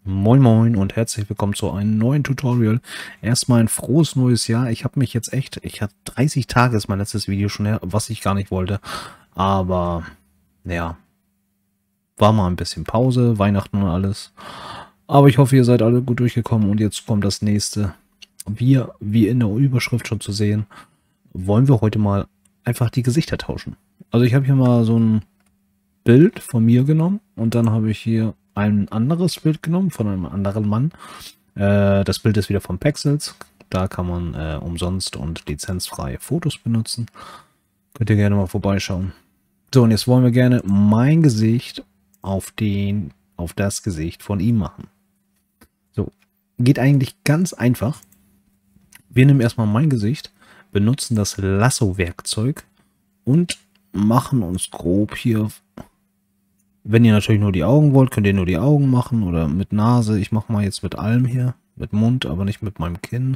Moin Moin und herzlich willkommen zu einem neuen Tutorial. Erstmal ein frohes neues Jahr. Ich habe mich jetzt echt, ich hatte 30 Tage ist mein letztes Video schon her, was ich gar nicht wollte. Aber ja, war mal ein bisschen Pause, Weihnachten und alles. Aber ich hoffe, ihr seid alle gut durchgekommen und jetzt kommt das nächste. Wir, wie in der Überschrift schon zu sehen, wollen wir heute mal einfach die Gesichter tauschen. Also ich habe hier mal so ein Bild von mir genommen und dann habe ich hier ein anderes Bild genommen von einem anderen Mann. Das Bild ist wieder von Pexels. Da kann man umsonst und lizenzfrei Fotos benutzen. Könnt ihr gerne mal vorbeischauen. So, und jetzt wollen wir gerne mein Gesicht auf das Gesicht von ihm machen. So, geht eigentlich ganz einfach. Wir nehmen erstmal mein Gesicht, benutzen das Lasso-Werkzeug und machen uns grob hier. Wenn ihr natürlich nur die Augen wollt, könnt ihr nur die Augen machen oder mit Nase. Ich mache mal jetzt mit allem hier, mit Mund, aber nicht mit meinem Kinn.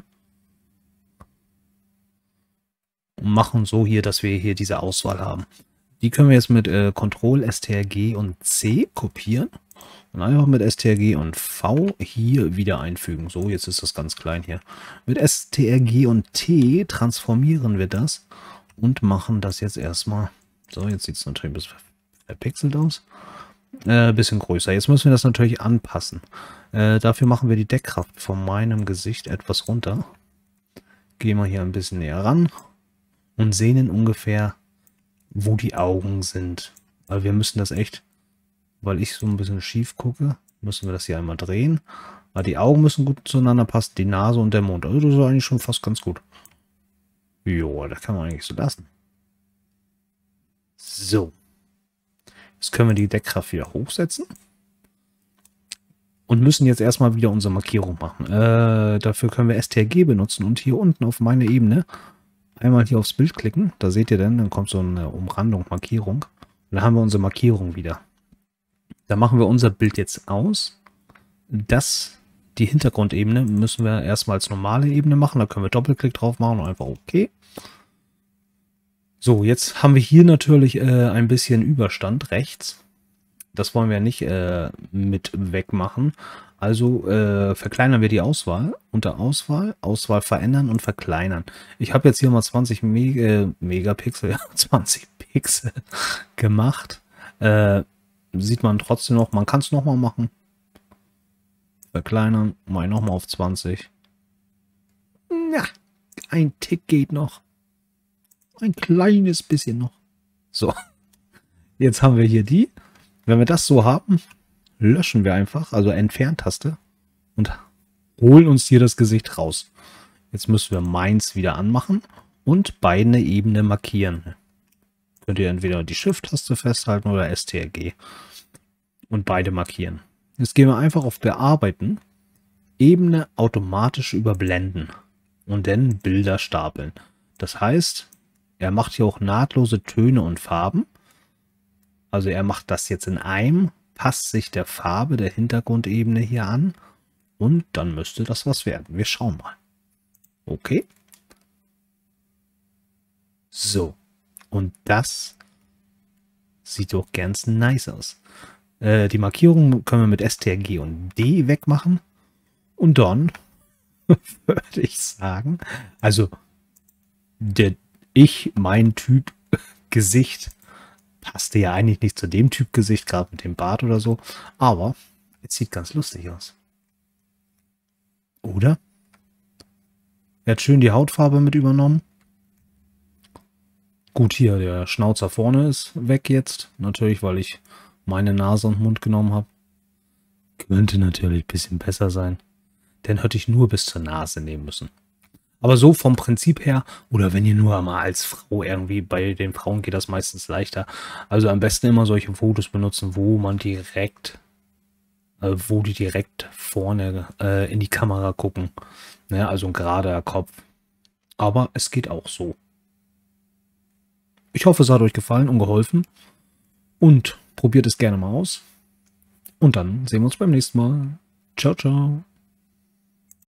Und machen so hier, dass wir hier diese Auswahl haben. Die können wir jetzt mit Ctrl, STRG und C kopieren. Und einfach mit STRG und V hier wieder einfügen. So, jetzt ist das ganz klein hier. Mit STRG und T transformieren wir das und machen das jetzt erstmal. So, jetzt sieht es natürlich ein bisschen verpixelt aus. Bisschen größer. Jetzt müssen wir das natürlich anpassen. Dafür machen wir die Deckkraft von meinem Gesicht etwas runter. Gehen wir hier ein bisschen näher ran und sehen ungefähr, wo die Augen sind. Weil wir müssen das echt, weil ich so ein bisschen schief gucke, müssen wir das hier einmal drehen. Weil die Augen müssen gut zueinander passen, die Nase und der Mund. Also das ist eigentlich schon fast ganz gut. Jo, das kann man eigentlich so lassen. So. Jetzt können wir die Deckkraft wieder hochsetzen. Und müssen jetzt erstmal wieder unsere Markierung machen. Dafür können wir STRG benutzen und hier unten auf meine Ebene einmal hier aufs Bild klicken. Da seht ihr dann kommt so eine Umrandung, Markierung. Und dann haben wir unsere Markierung wieder. Da machen wir unser Bild jetzt aus. Die Hintergrundebene müssen wir erstmal als normale Ebene machen. Da können wir Doppelklick drauf machen und einfach OK. So, jetzt haben wir hier natürlich ein bisschen Überstand rechts. Das wollen wir nicht mit wegmachen. Also verkleinern wir die Auswahl. Unter Auswahl, Auswahl verändern und verkleinern. Ich habe jetzt hier mal 20 Megapixel, 20 Pixel gemacht. Sieht man trotzdem noch, man kann es nochmal machen. Verkleinern, mal nochmal auf 20. Ja, ein Tick geht noch. Ein kleines bisschen noch. So, jetzt haben wir hier die. Wenn wir das so haben, löschen wir einfach, also Entfernt-Taste und holen uns hier das Gesicht raus. Jetzt müssen wir meins wieder anmachen und beide Ebenen markieren. Könnt ihr entweder die Shift-Taste festhalten oder STRG und beide markieren. Jetzt gehen wir einfach auf Bearbeiten, Ebene automatisch überblenden und dann Bilder stapeln. Das heißt, er macht hier auch nahtlose Töne und Farben. Also er macht das jetzt in einem, passt sich der Farbe der Hintergrundebene hier an und dann müsste das was werden. Wir schauen mal. Okay. So. Und das sieht doch ganz nice aus. Die Markierung können wir mit STRG und D wegmachen. Und dann würde ich sagen, also mein Typ Gesicht passte ja eigentlich nicht zu dem Typ Gesicht, gerade mit dem Bart oder so. Aber es sieht ganz lustig aus. Oder? Er hat schön die Hautfarbe mit übernommen. Gut, hier, der Schnauzer vorne ist weg jetzt. Natürlich, weil ich meine Nase und Mund genommen habe. Könnte natürlich ein bisschen besser sein. Dann hätte ich nur bis zur Nase nehmen müssen. Aber so vom Prinzip her, oder wenn ihr nur mal als Frau irgendwie, bei den Frauen geht das meistens leichter. Also am besten immer solche Fotos benutzen, wo die direkt vorne in die Kamera gucken. Ja, also ein gerader Kopf. Aber es geht auch so. Ich hoffe, es hat euch gefallen und geholfen. Und probiert es gerne mal aus. Und dann sehen wir uns beim nächsten Mal. Ciao, ciao.